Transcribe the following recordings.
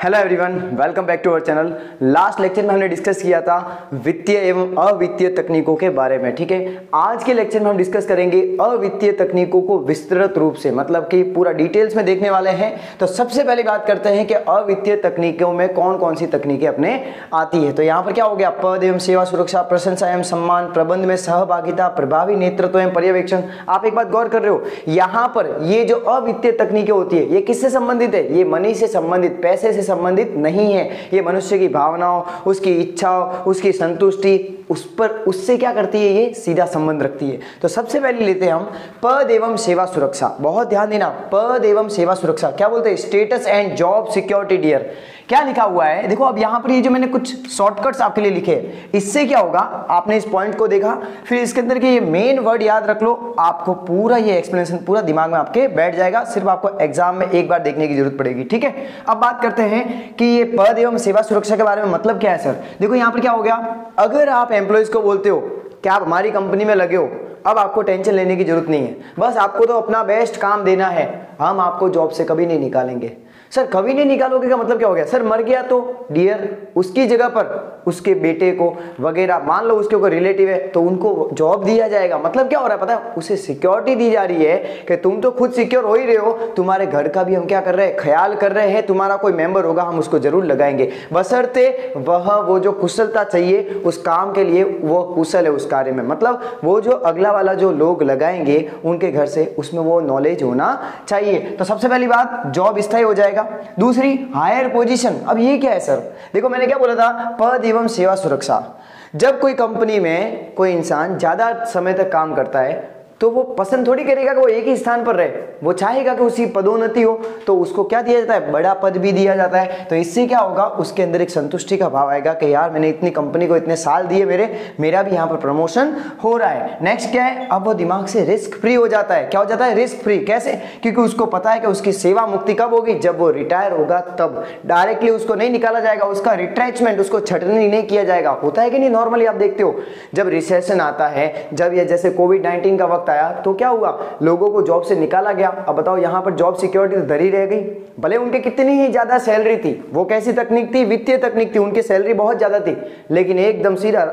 Hello everyone, welcome back to our channel. Last lecture में हमने discuss किया था वित्तीय एवं अवित्तीय तकनीकों के बारे में। ठीक है, आज के लेक्चर में हम डिस्कस करेंगे अवित्तीय तकनीकों को विस्तृत रूप से, मतलब कि पूरा डिटेल्स में देखने वाले हैं। तो सबसे पहले बात करते हैं कि अवित्तीय तकनीकों में कौन कौन सी तकनीकें अपने आती है। तो यहाँ पर क्या हो गया, पद एवं सेवा सुरक्षा, प्रशंसा एवं सम्मान, प्रबंध में सहभागिता, प्रभावी नेतृत्व एवं पर्यवेक्षण। आप एक बात गौर कर रहे हो, यहाँ पर ये जो अवित्तीय तकनीकें होती है ये किससे संबंधित है? ये मनी से संबंधित, पैसे से संबंधित नहीं है। ये मनुष्य की भावनाओं, उसकी इच्छाओं, उसकी संतुष्टि, उस पर उससे क्या करती है, ये सीधा संबंध रखती है। तो सबसे पहले लेते हैं हम पद एवं सेवा सुरक्षा। बहुत ध्यान देना, पद एवं सेवा सुरक्षा क्या बोलते हैं? Status and job security dear. क्या लिखा हुआ है देखो, अब यहाँ पर ये जो मैंने कुछ शॉर्टकट्स आपके लिए लिखे हैं, इससे क्या होगा, आपने इस पॉइंट को देखा, फिर इसके अंदर के ये मेन वर्ड याद रख लो, आपको पूरा ये एक्सप्लेनेशन पूरा दिमाग में आपके बैठ जाएगा। सिर्फ आपको एग्जाम में एक बार देखने की जरूरत पड़ेगी। ठीक है, अब बात करते हैं कि ये पद एवं सेवा सुरक्षा के बारे में मतलब क्या है सर। देखो यहाँ पर क्या हो गया, अगर आप एम्प्लॉयज को बोलते हो कि आप हमारी कंपनी में लगे हो, अब आपको टेंशन लेने की जरूरत नहीं है, बस आपको तो अपना बेस्ट काम देना है, हम आपको जॉब से कभी नहीं निकालेंगे। सर कभी नहीं निकालोगे का मतलब क्या हो गया? सर मर गया तो डियर उसकी जगह पर उसके बेटे को वगैरह, मान लो उसके ऊपर रिलेटिव है तो उनको जॉब दिया जाएगा। मतलब क्या हो रहा है पता है? उसे सिक्योरिटी दी जा रही है कि तुम तो खुद सिक्योर हो ही रहे हो, तुम्हारे घर का भी हम क्या कर रहे हैं, ख्याल कर रहे हैं। तुम्हारा कोई मेंबर होगा हम उसको जरूर लगाएंगे, बशर्ते वो जो कुशलता चाहिए उस काम के लिए वो कुशल है उस कार्य में। मतलब वो जो अगला वाला जो लोग लगाएंगे उनके घर से उसमें वो नॉलेज होना चाहिए। तो सबसे पहली बात, जॉब स्थायी हो जाएगा। दूसरी, हायर पोजीशन। अब ये क्या है सर? देखो मैंने क्या बोला था, पद एवं सेवा सुरक्षा। जब कोई कंपनी में कोई इंसान ज्यादा समय तक काम करता है तो वो पसंद थोड़ी करेगा कि वो एक ही स्थान पर रहे, वो चाहेगा कि उसकी पदोन्नति हो, तो उसको क्या दिया जाता है, बड़ा पद भी दिया जाता है। तो इससे क्या होगा, उसके अंदर एक संतुष्टि का भाव आएगा कि यार मैंने इतनी कंपनी को इतने साल दिए, मेरा भी यहाँ पर प्रमोशन हो रहा है। नेक्स्ट क्या है, अब वो दिमाग से रिस्क फ्री हो जाता है। क्या हो जाता है? Risk free. कैसे? क्योंकि उसको पता है कि उसकी सेवा मुक्ति कब होगी, जब वो रिटायर होगा तब। डायरेक्टली उसको नहीं निकाला जाएगा, उसका रिट्रेचमेंट, उसको छटनी नहीं किया जाएगा। होता है कि नहीं? नॉर्मली आप देखते हो जब रिसेशन आता है, जब ये जैसे कोविड-19 का वक्त आया तो क्या हुआ, लोगों को जॉब से निकाला गया। अब बताओ यहाँ पर जॉब सिक्योरिटी तो धरी रह गई, भले उनके कितनी ही ज्यादा सैलरी थी। वो कैसी तकनीक थी? वित्तीय तकनीक थी, उनकी सैलरी बहुत ज्यादा थी, लेकिन एकदम सीधा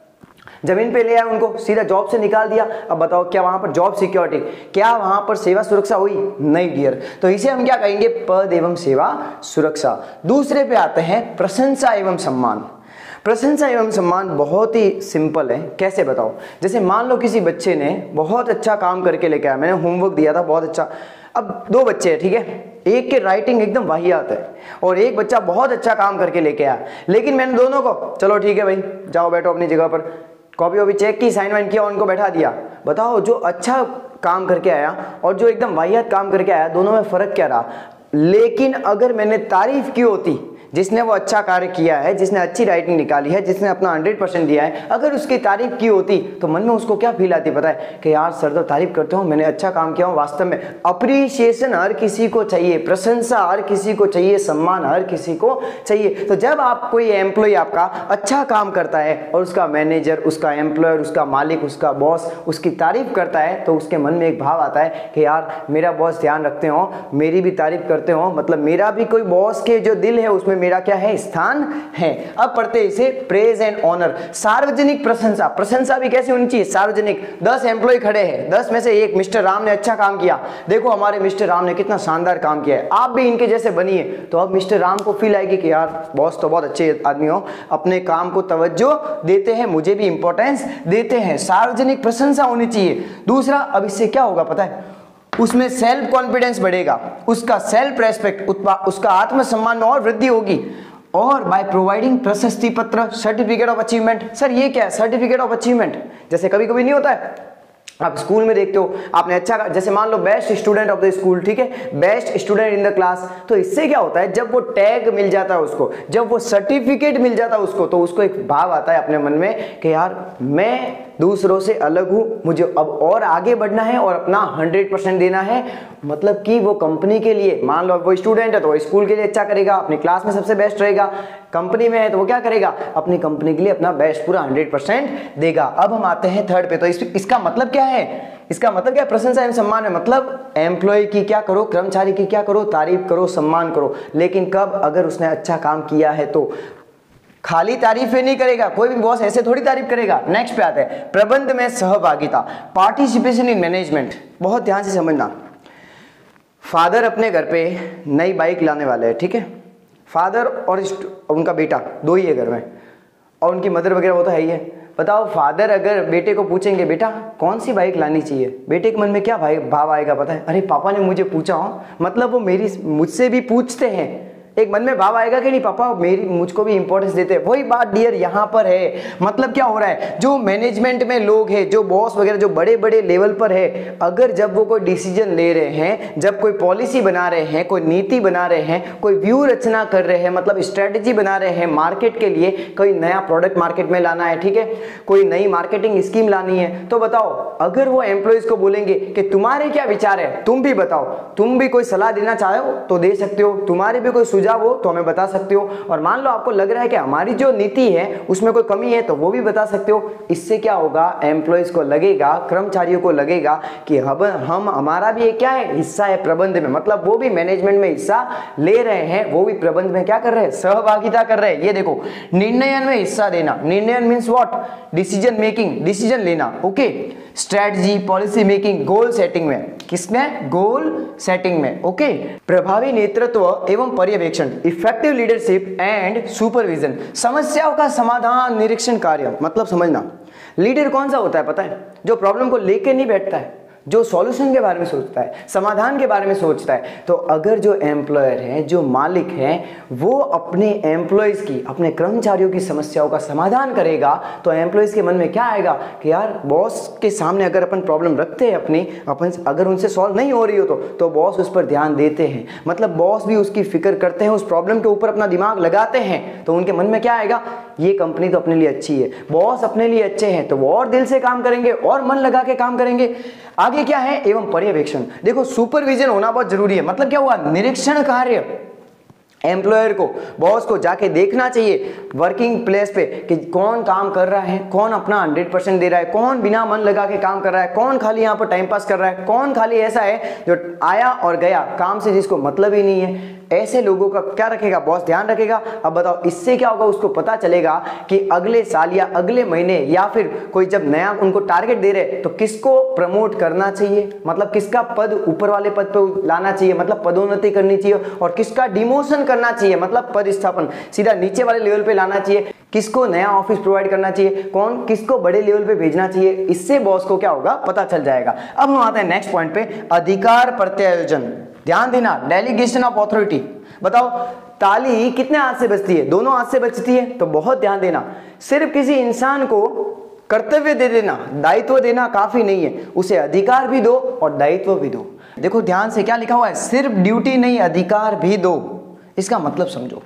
जमीन पे ले आया, उनको सीधा जॉब से निकाल दिया। अब बताओ क्या वहां पर जॉब सिक्योरिटी, क्या वहां पर सेवा सुरक्षा हुई? नहीं डियर। तो इसे हम क्या कहेंगे, पद एवं सेवा सुरक्षा। दूसरे पे आते हैं प्रशंसा एवं सम्मान। प्रशंसा एवं सम्मान बहुत ही सिंपल है। कैसे बताओ? जैसे मान लो किसी बच्चे ने बहुत अच्छा काम करके लेके आया, मैंने होमवर्क दिया था बहुत अच्छा। अब दो बच्चे हैं, ठीक है, एक के राइटिंग एकदम वाहियात है और एक बच्चा बहुत अच्छा काम करके लेके आया, लेकिन मैंने दोनों को, चलो ठीक है भाई जाओ बैठो अपनी जगह पर, कॉपी वॉपी चेक की, साइन वाइन किया, उनको बैठा दिया। बताओ जो अच्छा काम करके आया और जो एकदम वाहियात काम करके आया, दोनों में फर्क क्या रहा? लेकिन अगर मैंने तारीफ की होती, जिसने वो अच्छा कार्य किया है, जिसने अच्छी राइटिंग निकाली है, जिसने अपना 100% दिया है, अगर उसकी तारीफ की होती तो मन में उसको क्या फील आती पता है? कि यार सर तो तारीफ करते हो, मैंने अच्छा काम किया हूँ। वास्तव में अप्रिसिएशन हर किसी को चाहिए, प्रशंसा हर किसी को चाहिए, सम्मान हर किसी को चाहिए। तो जब आप कोई एम्प्लॉय आपका अच्छा काम करता है और उसका मैनेजर, उसका एम्प्लॉयर, उसका मालिक, उसका बॉस उसकी तारीफ करता है, तो उसके मन में एक भाव आता है कि यार मेरा बॉस ध्यान रखते हो, मेरी भी तारीफ करते हो, मतलब मेरा भी कोई बॉस के जो दिल है उसमें मेरा क्या है, स्थान है। अब पढ़ते इसे प्रेज एंड ऑनर। सार्वजनिक प्रशंसा। प्रशंसा भी कैसी होनी चाहिए? सार्वजनिक। 10 एम्प्लॉय खड़े हैं, 10 में से एक मिस्टर राम ने अच्छा काम किया, देखो हमारे मिस्टर राम ने कितना शानदार काम किया है, आप भी इनके जैसे बनिए। तो अब मिस्टर राम को फील आएगी कि यार बॉस तो बहुत अच्छे आदमी हो, अपने काम को तवज्जो देते हैं, मुझे भी इंपॉर्टेंस देते हैं। सार्वजनिक प्रशंसा होनी चाहिए। दूसरा, अब इससे क्या होगा पता है? उसमें सेल्फ कॉन्फिडेंस बढ़ेगा, उसका सेल्फ रेस्पेक्ट, उसका आत्मसम्मान में और वृद्धि होगी। और बाय प्रोवाइडिंग प्रशस्ति पत्र, सर्टिफिकेट ऑफ अचीवमेंट। सर ये क्या है सर्टिफिकेट ऑफ अचीवमेंट? जैसे कभी कभी नहीं होता है, आप स्कूल में देखते हो आपने अच्छा, जैसे मान लो best student of the school, ठीक है, best student in the class. तो इससे क्या होता है, जब वो टैग मिल जाता है उसको, जब वो सर्टिफिकेट मिल जाता है उसको, तो उसको एक भाव आता है अपने मन में कि यार मैं दूसरों से अलग हूं, मुझे अब और आगे बढ़ना है और अपना 100% देना है। मतलब कि वो कंपनी के लिए, मान लो वो स्टूडेंट है तो वो स्कूल के लिए अच्छा करेगा, अपनी क्लास में सबसे बेस्ट रहेगा, कंपनी में है तो वो क्या करेगा, अपनी कंपनी के लिए अपना बेस्ट पूरा 100% देगा। अब हम आते हैं थर्ड पे। तो इसका मतलब क्या है इसका मतलब क्या, प्रशंसा एवं सम्मान है, मतलब एम्प्लॉय की क्या करो, कर्मचारी की क्या करो, तारीफ करो, सम्मान करो। लेकिन कब, अगर उसने अच्छा काम किया है तो। खाली तारीफ नहीं करेगा, कोई भी बॉस ऐसे थोड़ी तारीफ करेगा। नेक्स्ट पे आते हैं, प्रबंध में सहभागिता, पार्टिसिपेशन इन मैनेजमेंट। बहुत ध्यान से समझना, फादर अपने घर पे नई बाइक लाने वाले हैं, ठीक है, फादर और उनका बेटा दो ही है घर में, और उनकी मदर वगैरह वो तो है ही है। बताओ, फादर अगर बेटे को पूछेंगे बेटा कौन सी बाइक लानी चाहिए, बेटे के मन में क्या भाव आएगा पता है, अरे पापा ने मुझे पूछा हो, मतलब वो मुझसे भी पूछते हैं, एक मन में भाव आएगा कि नहीं पापा मुझको भी इंपॉर्टेंस देते हैं। वही बात डियर यहाँ पर है। मतलब क्या हो रहा है, जो मैनेजमेंट में लोग हैं, जो बॉस वगैरह जो बड़े बड़े लेवल पर है, अगर जब वो कोई डिसीजन ले रहे हैं, जब कोई पॉलिसी बना रहे हैं, कोई नीति बना रहे हैं, कोई व्यू रचना कर रहे हैं, मतलब स्ट्रेटेजी बना रहे हैं मार्केट के लिए, कोई नया प्रोडक्ट मार्केट में लाना है, ठीक है, कोई नई मार्केटिंग स्कीम लानी है, तो बताओ अगर वो एम्प्लॉयज को बोलेंगे कि तुम्हारे क्या विचार है, तुम भी बताओ, तुम भी कोई सलाह देना चाहो तो दे सकते हो, तुम्हारे भी कोई सुझाव हो तो हमें बता सकते हो, और मान लो आपको लग रहा है कि हमारी जो नीति है उसमें कोई कमी है तो वो भी बता सकते हो। इससे क्या होगा, एम्प्लॉयज को लगेगा, कर्मचारियों को लगेगा कि हम हमारा भी एक क्या है, हिस्सा है प्रबंध में, मतलब वो भी मैनेजमेंट में हिस्सा ले रहे हैं, वो भी प्रबंध में क्या कर रहे हैं, सहभागिता कर रहे हैं। ये देखो, निर्णय में हिस्सा देना, निर्णय means what, decision making, decision लेना, okay, strategy, policy making, goal setting में, किसमें, गोल सेटिंग में, ओके, प्रभावी नेतृत्व एवं पर्यवेक्षण, इफेक्टिव लीडरशिप एंड सुपरविजन, समस्याओं का समाधान, निरीक्षण कार्य। मतलब समझना, लीडर कौन सा होता है पता है, जो प्रॉब्लम को लेके नहीं बैठता है, जो सॉल्यूशन के बारे में सोचता है, समाधान के बारे में सोचता है। तो अगर जो एम्प्लॉयर है, जो मालिक है, वो अपने एम्प्लॉयज की, अपने कर्मचारियों की समस्याओं का समाधान करेगा, तो एम्प्लॉयज के मन में क्या आएगा कि यार बॉस के सामने अगर अपन प्रॉब्लम रखते हैं अपनी, अपन अगर उनसे सॉल्व नहीं हो रही हो तो बॉस उस पर ध्यान देते हैं, मतलब बॉस भी उसकी फिक्र करते हैं, उस प्रॉब्लम के ऊपर अपना दिमाग लगाते हैं, तो उनके मन में क्या आएगा, ये कंपनी तो अपने लिए अच्छी है, बॉस अपने लिए अच्छे हैं, तो वो और दिल से काम करेंगे और मन लगा के काम करेंगे। आगे क्या है, एवं पर्यवेक्षण। देखो सुपरविजन होना बहुत जरूरी है। मतलब क्या हुआ, निरीक्षण कार्य, एम्प्लॉयर को, बॉस को जाके देखना चाहिए वर्किंग प्लेस पे कि कौन काम कर रहा है, कौन अपना 100% दे रहा है, कौन बिना मन लगा के काम कर रहा है, कौन खाली यहाँ पर टाइम पास कर रहा है, कौन खाली ऐसा है जो आया और गया, काम से जिसको मतलब ही नहीं है। ऐसे लोगों का क्या रखेगा बॉस, ध्यान रखेगा। अब बताओ इससे क्या होगा, उसको पता चलेगा कि अगले साल या अगले महीने या फिर कोई जब नया उनको टारगेट दे रहे तो किसको प्रमोट करना चाहिए, मतलब किसका पद ऊपर वाले पद पे लाना चाहिए, मतलब पदोन्नति करनी चाहिए, और किसका डिमोशन करना चाहिए, मतलब पद स्थापन सीधा नीचे वाले लेवल पे लाना चाहिए, किसको नया ऑफिस प्रोवाइड करना चाहिए, कौन किसको बड़े लेवल पे भेजना चाहिए। इससे बॉस को क्या होगा, पता चल जाएगा। अब हम आते हैं नेक्स्ट पॉइंट पे, अधिकार प्रत्यायोजन। ध्यान देना, डेलीगेशन ऑफ अथॉरिटी। बताओ ताली कितने हाथ से बजती है, दोनों हाथ से बजती है, तो बहुत ध्यान देना, सिर्फ किसी इंसान को कर्तव्य दे देना, दायित्व देना काफी नहीं है, उसे अधिकार भी दो और दायित्व भी दो। देखो ध्यान से क्या लिखा हुआ है, सिर्फ ड्यूटी नहीं अधिकार भी दो। इसका मतलब समझो,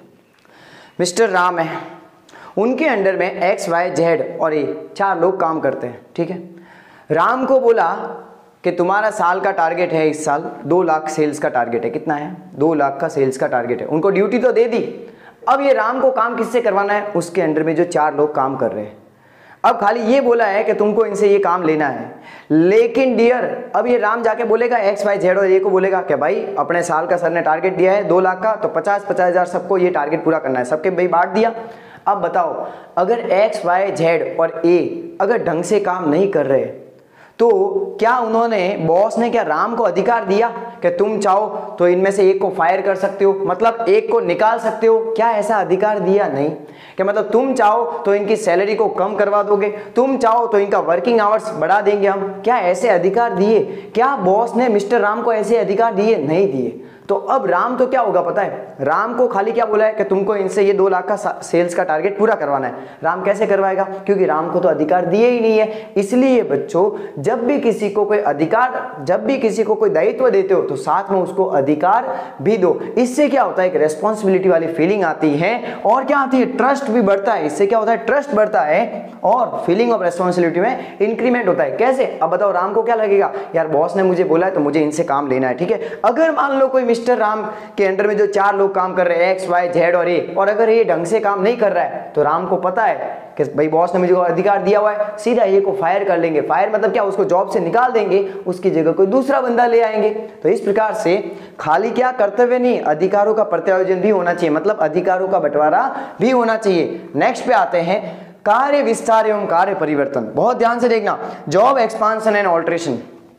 मिस्टर राम है, उनके अंडर में एक्स वाई जेड और ए 4 लोग काम करते हैं, ठीक है। राम को बोला कि तुम्हारा साल का टारगेट है, इस साल 2 लाख सेल्स का टारगेट है, कितना है, 2 लाख का सेल्स का टारगेट है। उनको ड्यूटी तो दे दी, अब ये राम को काम किससे करवाना है, उसके अंडर में जो 4 लोग काम कर रहे हैं। अब खाली ये बोला है कि तुमको इनसे ये काम लेना है, लेकिन डियर अब ये राम जाके बोलेगा एक्स वाई जेड और ए को बोलेगा कि भाई अपने साल का सर ने टारगेट दिया है 2 लाख का, तो 50-50 हज़ार सबको ये टारगेट पूरा करना है, सबके भाई बांट दिया। अब बताओ अगर एक्स वाई जेड और ए अगर ढंग से काम नहीं कर रहे तो क्या उन्होंने, बॉस ने क्या राम को अधिकार दिया कि तुम चाहो तो इनमें से एक को फायर कर सकते हो, मतलब एक को निकाल सकते हो, क्या ऐसा अधिकार दिया? नहीं। कि मतलब तुम चाहो तो इनकी सैलरी को कम करवा दोगे, तुम चाहो तो इनका वर्किंग आवर्स बढ़ा देंगे हम, क्या ऐसे अधिकार दिए? क्या बॉस ने मिस्टर राम को ऐसे अधिकार दिए? नहीं दिए। तो अब राम तो क्या होगा पता है, राम को खाली क्या बोला है कि तुमको इनसे ये 2 लाख का सेल्स का टारगेट पूरा करवाना है। राम कैसे करवाएगा, क्योंकि राम को तो अधिकार दिए ही नहीं है। इसलिए बच्चों जब भी किसी को कोई अधिकार, जब भी किसी को कोई दायित्व देते हो तो साथ में उसको अधिकार भी दो। इससे क्या होता है, एक रेस्पॉन्सिबिलिटी वाली फीलिंग आती है, और क्या आती है, ट्रस्ट भी बढ़ता है। इससे क्या होता है, ट्रस्ट बढ़ता है और फीलिंग ऑफ रेस्पॉन्सिबिलिटी में इंक्रीमेंट होता है। कैसे, अब बताओ राम को क्या लगेगा, यार बॉस ने मुझे बोला है तो मुझे इनसे काम लेना है, ठीक है। अगर मान लो कोई मिस्टर राम के अंडर में जो 4 लोग काम कर रहे हैं, एक्स वाई जेड और ए, और अगर ये ढंग से काम नहीं कर रहा है तो राम को पता है कि भाई बॉस ने मुझे अधिकार दिया हुआ है, सीधा ए को फायर कर लेंगे। फायर मतलब क्या, उसको जॉब से निकाल देंगे, उसकी जगह कोई दूसरा बंदा ले आएंगे। तो इस प्रकार से खाली क्या कर्तव्य नहीं, अधिकारों का प्रत्यायोजन भी होना चाहिए, मतलब अधिकारों का बंटवारा भी होना चाहिए। नेक्स्ट पे आते हैं कार्य विस्तार एवं कार्य परिवर्तन। बहुत ध्यान से देखना, जॉब एक्सपांशन एंड ऑल्टरेशन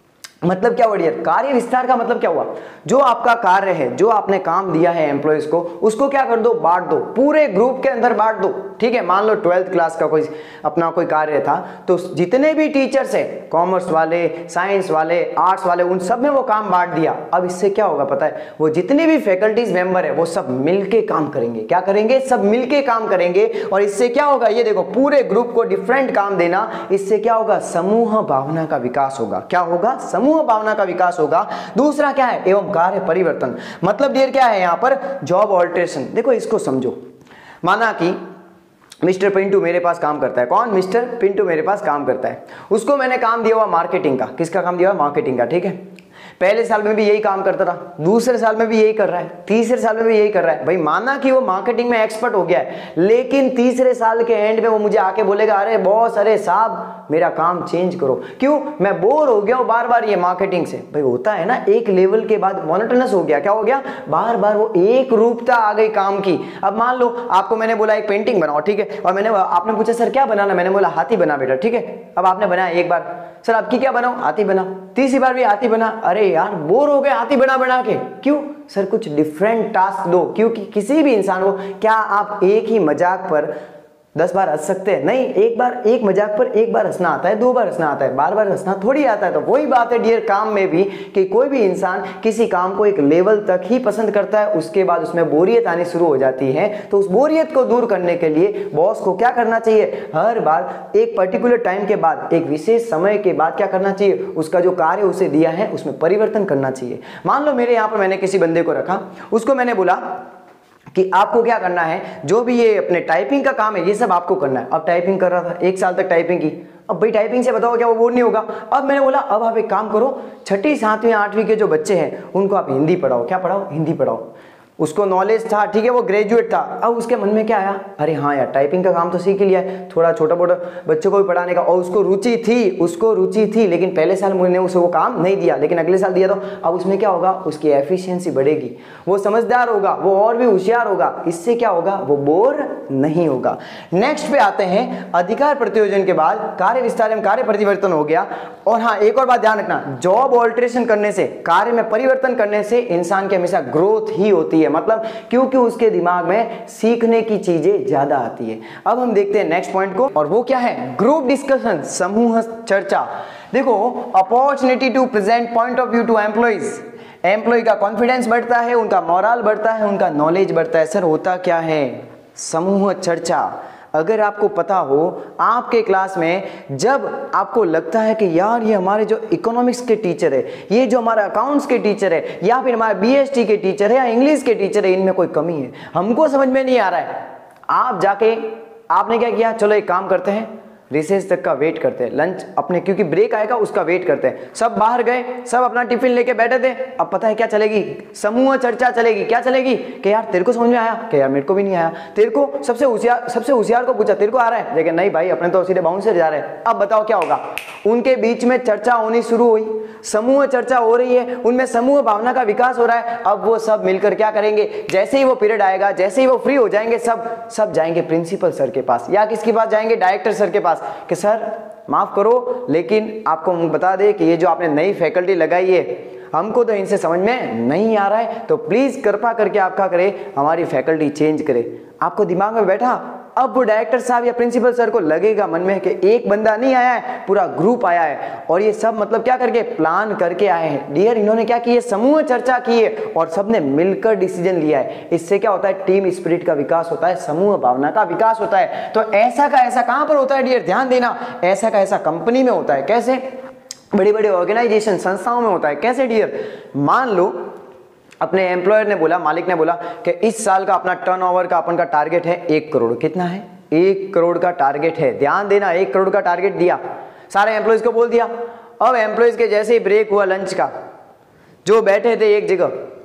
मतलब क्या वर्ड, कार्य विस्तार का मतलब क्या हुआ, जो आपका कार्य है, जो आपने काम दिया है एम्प्लॉयज को, उसको क्या कर दो, बांट दो, पूरे ग्रुप के अंदर बांट दो। ठीक है, मान लो 12th क्लास का कोई अपना कोई कार्य था, तो जितने भी टीचर्स है, कॉमर्स वाले, साइंस वाले, आर्ट्स वाले, उन सब में वो काम बांट दिया। अब इससे क्या होगा पता है, वो जितने भी फैकल्टीज मेंबर है वो सब मिलके काम करेंगे। क्या करेंगे, सब मिलके काम करेंगे। और इससे क्या होगा, ये देखो, पूरे ग्रुप को डिफरेंट काम देना, इससे क्या होगा, समूह भावना का विकास होगा। क्या होगा, समूह भावना का विकास होगा। दूसरा क्या है, एवं कार्य परिवर्तन मतलब डियर क्या है यहां पर, जॉब ऑल्टरेशन। देखो इसको समझो, माना कि मिस्टर पिंटू मेरे पास काम करता है। कौन, मिस्टर पिंटू मेरे पास काम करता है। उसको मैंने काम दिया हुआ मार्केटिंग का। किसका काम दिया हुआ, मार्केटिंग का। ठीक है, पहले साल में भी यही काम करता था, दूसरे साल में भी यही कर रहा है, तीसरे साल में भी यही कर रहा है। भाई माना कि वो मार्केटिंग में एक्सपर्ट हो गया है, लेकिन तीसरे साल के एंड में वो मुझे आके बोलेगा, अरे बॉस, अरे साहब, मेरा काम चेंज करो। क्यों, मैं बोर हो गया हूं बार बार ये मार्केटिंग से। भाई होता है ना, एक लेवल के बाद मोनोटोनस हो गया। क्या हो गया, बार बार वो एक रूपता आ गई काम की। अब मान लो आपको मैंने बोला एक पेंटिंग बनाओ, ठीक है, और आपने पूछा सर क्या बनाना, मैंने बोला हाथी बना बेटा। ठीक है, अब आपने बनाया एक बार, सर आपकी क्या बनाओ, हाथी बना। तीसरी बार भी हाथी बना। अरे यार बोर हो गए हाथी बना बना के। क्यों, सर कुछ डिफरेंट टास्क दो। क्योंकि किसी भी इंसान को, क्या आप एक ही मजाक पर 10 बार हंस सकते हैं? नहीं, एक बार, एक मजाक पर एक बार हंसना आता है, 2 बार हंसना आता है, बार बार हंसना थोड़ी आता है। तो वही बात है डियर काम में भी, कि कोई भी इंसान किसी काम को एक लेवल तक ही पसंद करता है, उसके बाद उसमें बोरियत आनी शुरू हो जाती है। तो उस बोरियत को दूर करने के लिए बॉस को क्या करना चाहिए, हर बार एक पर्टिकुलर टाइम के बाद, एक विशेष समय के बाद क्या करना चाहिए, उसका जो कार्य उसे दिया है उसमें परिवर्तन करना चाहिए। मान लो मेरे यहाँ पर मैंने किसी बंदे को रखा, उसको मैंने बोला कि आपको क्या करना है, जो भी ये अपने टाइपिंग का काम है ये सब आपको करना है। अब टाइपिंग कर रहा था, 1 साल तक टाइपिंग की। अब भाई टाइपिंग से बताओ क्या वो बोर नहीं होगा। अब मैंने बोला अब आप एक काम करो, 6ठी 7वीं 8वीं के जो बच्चे हैं उनको आप हिंदी पढ़ाओ। क्या पढ़ाओ, हिंदी पढ़ाओ। उसको नॉलेज था, ठीक है, वो ग्रेजुएट था। अब उसके मन में क्या आया, अरे हाँ यार टाइपिंग का काम तो सीख ही लिया है, थोड़ा छोटा मोटा बच्चों को भी पढ़ाने का। और उसको रुचि थी, लेकिन पहले साल मैंने उसे वो काम नहीं दिया, लेकिन अगले साल दिया। तो अब उसमें क्या होगा, उसकी एफिशिएंसी बढ़ेगी, वो समझदार होगा, वो और भी होशियार होगा। इससे क्या होगा, वो बोर नहीं होगा। नेक्स्ट पे आते हैं, अधिकार प्रत्यायोजन के बाद कार्य विस्तार एवं कार्य परिवर्तन हो गया। और हाँ, एक और बात ध्यान रखना, जॉब ऑल्टरेशन करने से, कार्य में परिवर्तन करने से इंसान की हमेशा ग्रोथ ही होती है। मतलब क्योंकि उसके दिमाग में सीखने की चीजें ज्यादा आती है। अब हम देखते हैं नेक्स्ट पॉइंट को, और वो क्या है, ग्रुप डिस्कशन, समूह चर्चा। देखो, opportunity to present point of view to employees. Employ का कॉन्फिडेंस बढ़ता है, उनका मोरल बढ़ता है, उनका नॉलेज बढ़ता है। सर होता क्या है, समूह चर्चा। अगर आपको पता हो, आपके क्लास में जब आपको लगता है कि यार ये हमारे जो इकोनॉमिक्स के टीचर है, ये जो हमारे अकाउंट्स के टीचर है, या फिर हमारे बीएसटी के टीचर है, या इंग्लिश के टीचर है, इनमें कोई कमी है, हमको समझ में नहीं आ रहा है, आप जाके आपने क्या किया, चलो एक काम करते हैं, रिसेस तक का वेट करते हैं, लंच अपने, क्योंकि ब्रेक आएगा उसका वेट करते हैं। सब बाहर गए, सब अपना टिफिन लेके बैठे थे। अब पता है क्या चलेगी, समूह चर्चा चलेगी। क्या चलेगी कि यार तेरे को समझ में आया, कि यार मेरे को भी नहीं आया। तेरे को सबसे होशियार को पूछा, तेरे को आ रहा है, लेकिन नहीं भाई अपने तो सीधे बाउंसर जा रहे हैं। अब बताओ क्या होगा, उनके बीच में चर्चा होनी शुरू हुई, समूह चर्चा हो रही है, उनमें समूह भावना का विकास हो रहा है। अब वो सब मिलकर क्या करेंगे, जैसे ही वो पीरियड आएगा, जैसे ही वो फ्री हो जाएंगे, सब जाएंगे प्रिंसिपल सर के पास, या किसके पास जाएंगे, डायरेक्टर सर के पास, कि सर माफ करो, लेकिन आपको बता दे कि ये जो आपने नई फैकल्टी लगाई है, हमको तो इनसे समझ में नहीं आ रहा है, तो प्लीज कृपा करके आप क्या करें, हमारी फैकल्टी चेंज करें। आपको दिमाग में बैठा, अब वो डायरेक्टर साहब या प्रिंसिपल सर को लगेगा मन में कि एक बंदा नहीं आया है, पूरा ग्रुप आया है, और ये सब मतलब क्या करके, प्लान करके आए हैं। डियर, इन्होंने क्या किया, समूह चर्चा की है और सबने मिलकर डिसीजन लिया है। इससे क्या होता है, टीम स्पिरिट का विकास होता है, समूह भावना का विकास होता है। तो ऐसा का ऐसा कहां पर होता है डियर, ध्यान देना, ऐसा का ऐसा कंपनी में होता है। कैसे, बड़ी बड़ी ऑर्गेनाइजेशन, संस्थाओं में होता है। कैसे डियर, मान लो अपने एम्प्लॉयर ने बोला, मालिक ने बोला कि इस साल का अपना टर्नओवर का अपन का टारगेट है 1 करोड़। कितना है, 1 करोड़ का टारगेट है। ध्यान देना, 1 करोड़ का टारगेट दिया, सारे एम्प्लॉयज को बोल दिया। अब एम्प्लॉयज के जैसे ही ब्रेक हुआ लंच का, जो बैठे थे एक जगह,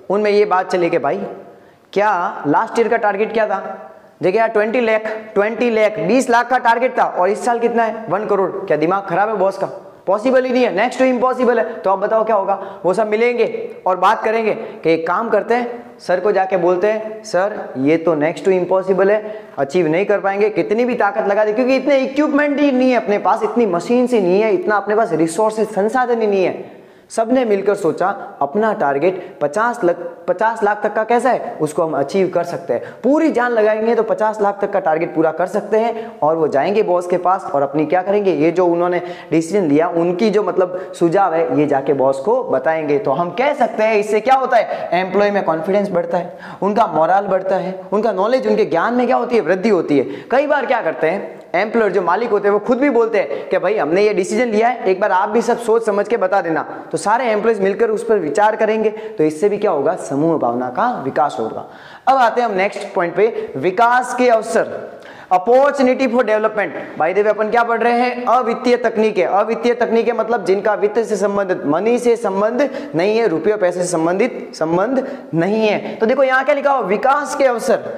उनमें ये बात चली कि भाई क्या लास्ट ईयर का टारगेट क्या था, देखिए यार 20 लाख 20 लाख का टारगेट था और इस साल कितना है 1 करोड़। क्या दिमाग खराब है बॉस का? पॉसिबल ही नहीं है, नेक्स्ट टू इम्पॉसिबल है। तो आप बताओ क्या होगा? वो सब मिलेंगे और बात करेंगे कि एक काम करते हैं, सर को जाके बोलते हैं सर ये तो नेक्स्ट टू इम्पॉसिबल है, अचीव नहीं कर पाएंगे, कितनी भी ताकत लगा दे, क्योंकि इतने इक्विपमेंट ही नहीं है अपने पास, इतनी मशीन ही नहीं है, इतना अपने पास रिसोर्सेज संसाधन ही नहीं है। सबने मिलकर सोचा अपना टारगेट 50 लाख तक का कैसा है, उसको हम अचीव कर सकते हैं, पूरी जान लगाएंगे तो 50 लाख तक का टारगेट पूरा कर सकते हैं। और वो जाएंगे बॉस के पास और अपनी क्या करेंगे, ये जो उन्होंने डिसीजन लिया उनकी जो मतलब सुझाव है ये जाके बॉस को बताएंगे। तो हम कह सकते हैं इससे क्या होता है, एम्प्लॉय में कॉन्फिडेंस बढ़ता है, उनका मोरल बढ़ता है, उनका नॉलेज, उनके ज्ञान में क्या होती है, वृद्धि होती है। कई बार क्या करते हैं एम्प्लॉयर जो मालिक होते हैं वो खुद भी बोलते हैं कि भाई हमने ये डिसीजन लिया है, एक बार आप भी सब सोच समझ के बता देना। तो सारे एम्प्लॉयज मिलकर उस पर विचार करेंगे तो इससे भी क्या होगा, समूह भावना का विकास होगा। अब आते हैं हम नेक्स्ट पॉइंट पे, विकास के अवसर, अपॉर्चुनिटी फॉर डेवलपमेंट। भाई देव अपन क्या पढ़ रहे हैं, अवित्तीय तकनीकें। अवित्तीय तकनीकें मतलब जिनका वित्त से संबंधित, मनी से संबंध नहीं है, रुपये पैसे से संबंधित संबंध नहीं है। तो देखो यहाँ क्या लिखा हो, विकास के अवसर।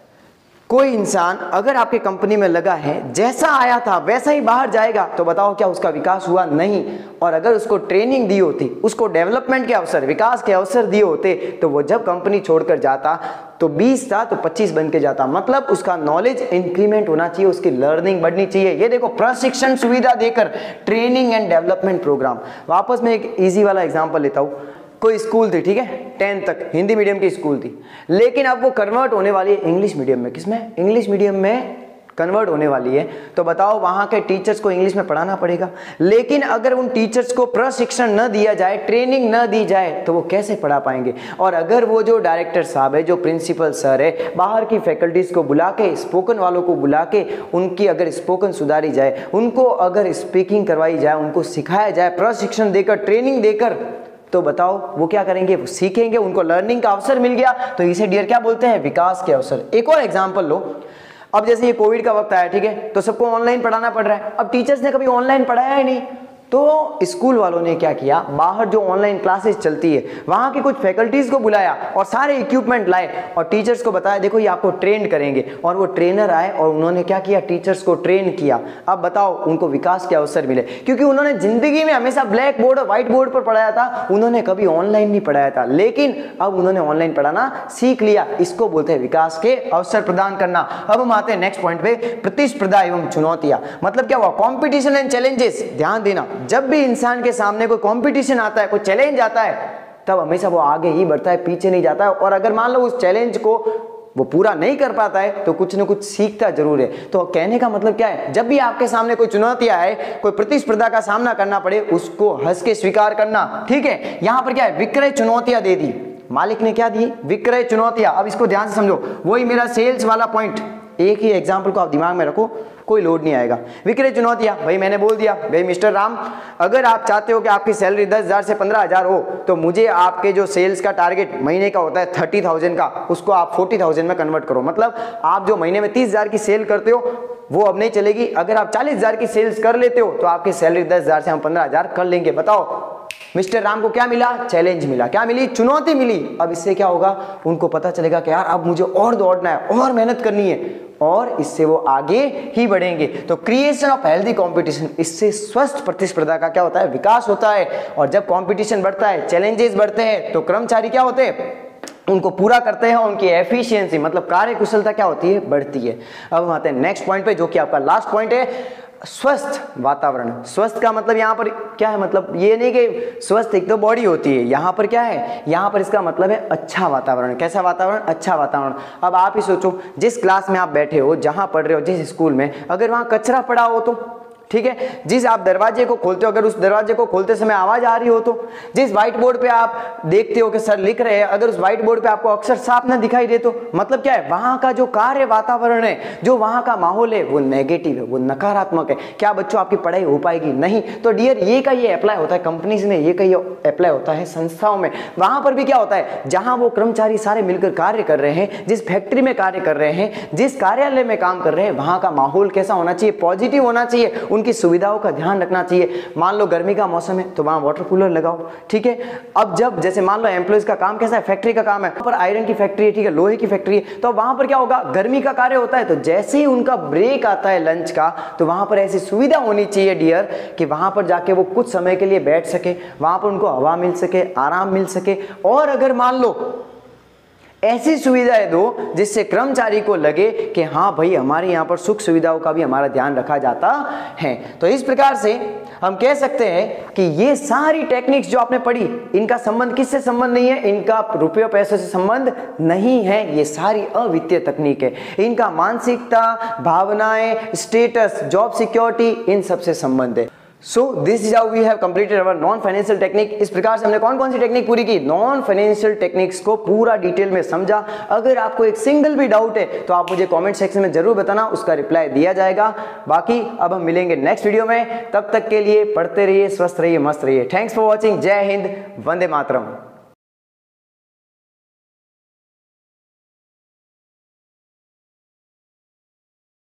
कोई इंसान अगर आपके कंपनी में लगा है, जैसा आया था वैसा ही बाहर जाएगा, तो बताओ क्या उसका विकास हुआ? नहीं। और अगर उसको ट्रेनिंग दी होती, उसको डेवलपमेंट के अवसर, विकास के अवसर दिए होते, तो वो जब कंपनी छोड़कर जाता तो 20 था तो 25 बन के जाता। मतलब उसका नॉलेज इंक्रीमेंट होना चाहिए, उसकी लर्निंग बढ़नी चाहिए। ये देखो प्रशिक्षण सुविधा देकर, ट्रेनिंग एंड डेवलपमेंट प्रोग्राम। वापस मैं एक इजी वाला एग्जांपल लेता हूँ। कोई स्कूल थी, ठीक है, 10th तक हिंदी मीडियम की स्कूल थी, लेकिन अब वो कन्वर्ट होने वाली है इंग्लिश मीडियम में। किसमें? इंग्लिश मीडियम में कन्वर्ट होने वाली है। तो बताओ वहां के टीचर्स को इंग्लिश में पढ़ाना पड़ेगा, लेकिन अगर उन टीचर्स को प्रशिक्षण न दिया जाए, ट्रेनिंग न दी जाए, तो वो कैसे पढ़ा पाएंगे? और अगर वो जो डायरेक्टर साहब है, जो प्रिंसिपल सर है, बाहर की फैकल्टीज को बुला के, स्पोकन वालों को बुला के उनकी अगर स्पोकन सुधारी जाए, उनको अगर स्पीकिंग करवाई जाए, उनको सिखाया जाए, प्रशिक्षण देकर, ट्रेनिंग देकर, तो बताओ वो क्या करेंगे, वो सीखेंगे, उनको लर्निंग का अवसर मिल गया। तो इसे डियर क्या बोलते हैं, विकास के अवसर। एक और एग्जांपल लो, अब जैसे ये कोविड का वक्त आया, ठीक है, तो सबको ऑनलाइन पढ़ाना पड़ रहा है। अब टीचर्स ने कभी ऑनलाइन पढ़ाया ही नहीं, तो स्कूल वालों ने क्या किया, बाहर जो ऑनलाइन क्लासेस चलती है वहां की कुछ फैकल्टीज को बुलाया और सारे इक्विपमेंट लाए और टीचर्स को बताया देखो ये आपको ट्रेन करेंगे। और वो ट्रेनर आए और उन्होंने क्या किया, टीचर्स को ट्रेन किया। अब बताओ उनको विकास के अवसर मिले, क्योंकि उन्होंने जिंदगी में हमेशा ब्लैक बोर्ड और व्हाइट बोर्ड पर पढ़ाया था, उन्होंने कभी ऑनलाइन नहीं पढ़ाया था, लेकिन अब उन्होंने ऑनलाइन पढ़ाना सीख लिया। इसको बोलते हैं विकास के अवसर प्रदान करना। अब हम आते हैं नेक्स्ट पॉइंट पे, प्रतिस्पर्धा एवं चुनौतियां। मतलब क्या हुआ, कॉम्पिटिशन एंड चैलेंजेस। ध्यान देना, जब भी इंसान के सामने कोई कंपटीशन आता है, कोई चैलेंज आता है, तब हमेशा वो आगे ही बढ़ता है, पीछे नहीं जाता है। और अगर मान लो उस चैलेंज को वो पूरा नहीं कर पाता है तो कुछ ना कुछ सीखता जरूर है। तो कहने का मतलब क्या है, जब भी आपके सामने कोई चुनौतियां आए, कोई प्रतिस्पर्धा का सामना करना पड़े, उसको हंस के स्वीकार करना। ठीक है, यहां पर क्या है, विक्रय चुनौतियां दे दी मालिक ने, क्या दी, विक्रय चुनौतियां। अब इसको ध्यान से समझो, वही मेरा सेल्स वाला पॉइंट, एक ही एग्जाम्पल को आप दिमाग में रखो, कोई लोड नहीं आएगा। विक्रय चुनौतियां, भाई मैंने बोल दिया, भाई मिस्टर राम, अगर आप चाहते हो कि आपकी सैलरी 10,000 से 15,000 हो, तो मुझे आपके जो सेल्स का टारगेट महीने का होता है 30,000 का, उसको आप 40,000 में कन्वर्ट करो। मतलब आप जो महीने में 30,000 की सेल करते हो वो अब नहीं चलेगी। अगर आप 40,000 की सेल्स कर लेते हो तो आपकी सैलरी 10,000 से हम 15,000 कर लेंगे। बताओ मिस्टर राम को क्या मिला, चैलेंज मिला, क्या मिली, चुनौती मिली। अब इससे क्या होगा, उनको पता चलेगा कि यार अब मुझे और दौड़ना है, और मेहनत करनी है, और इससे वो आगे ही बढ़ेंगे। तो क्रिएशन ऑफ हेल्दी कंपटीशन, इससे स्वस्थ प्रतिस्पर्धा का क्या होता है, विकास होता है। और जब कंपटीशन बढ़ता है, चैलेंजेस बढ़ते हैं, तो कर्मचारी क्या होते हैं, उनको पूरा करते हैं, उनकी एफिशिएंसी मतलब कार्य कुशलता क्या होती है, बढ़ती है। अब हम आते हैं नेक्स्ट पॉइंट पे, जो कि आपका लास्ट पॉइंट है, स्वस्थ वातावरण। स्वस्थ का मतलब यहाँ पर क्या है, मतलब ये नहीं कि स्वस्थ एक तो बॉडी होती है, यहाँ पर क्या है, यहाँ पर इसका मतलब है अच्छा वातावरण। कैसा वातावरण, अच्छा वातावरण। अब आप ही सोचो, जिस क्लास में आप बैठे हो, जहाँ पढ़ रहे हो, जिस स्कूल में, अगर वहाँ कचरा पड़ा हो तो, ठीक है, जिस आप दरवाजे को खोलते हो, अगर उस दरवाजे को खोलते समय आवाज आ रही हो तो, जिस व्हाइट बोर्ड पे आप देखते हो कि सर लिख रहे हैं, अगर उस व्हाइट बोर्ड पे आपको अक्षर साफ ना दिखाई दे तो, मतलब क्या है, वहां का जो कार्य वातावरण है, जो वहां का माहौल है, वो नेगेटिव है, वो नकारात्मक है। क्या बच्चों आपकी पढ़ाई हो पाएगी, नहीं। तो डियर ये का ये अप्लाई होता है कंपनीज में, ये का ये अप्लाई होता है संस्थाओं में। वहां पर भी क्या होता है, जहां वो कर्मचारी सारे मिलकर कार्य कर रहे हैं, जिस फैक्ट्री में कार्य कर रहे हैं, जिस कार्यालय में काम कर रहे हैं, वहां का माहौल कैसा होना चाहिए, पॉजिटिव होना चाहिए। उनकी सुविधाओं का ध्यान रखना चाहिए। मान लो गर्मी का मौसम है तो वहां वाटर कूलर लगाओ, ठीक है। अब जब जैसे मान लो एम्प्लॉइज का काम कैसा है, फैक्ट्री का काम है, पर आयरन की फैक्ट्री है, ठीक है, लोहे की फैक्ट्री है, तो वहां पर क्या होगा, गर्मी का कार्य होता है, तो जैसे ही उनका ब्रेक आता है लंच का, तो वहां पर ऐसी सुविधा होनी चाहिए डियर कि वहां पर जाके वो कुछ समय के लिए बैठ सके, वहां पर उनको हवा मिल सके, आराम मिल सके। और अगर मान लो ऐसी सुविधाएं दो जिससे कर्मचारी को लगे कि हाँ भाई हमारे यहाँ पर सुख सुविधाओं का भी हमारा ध्यान रखा जाता है। तो इस प्रकार से हम कह सकते हैं कि ये सारी टेक्निक्स जो आपने पढ़ी, इनका संबंध किससे संबंध नहीं है, इनका रुपये पैसे से संबंध नहीं है, ये सारी अवित्तीय तकनीक है। इनका मानसिकता, भावनाएं, स्टेटस, जॉब सिक्योरिटी, इन सबसे संबंध है। So this is how we have completed our non financial technique. इस प्रकार से हमने कौन कौन सी टेक्निक पूरी की, नॉन फाइनेंशियल टेक्निक्स को पूरा डिटेल में समझा। अगर आपको एक सिंगल भी डाउट है तो आप मुझे कमेंट सेक्शन में जरूर बताना, उसका रिप्लाई दिया जाएगा। बाकी अब हम मिलेंगे नेक्स्ट वीडियो में, तब तक के लिए पढ़ते रहिए, स्वस्थ रहिए, मस्त रहिए। Thanks for watching. जय हिंद, वंदे मातरम।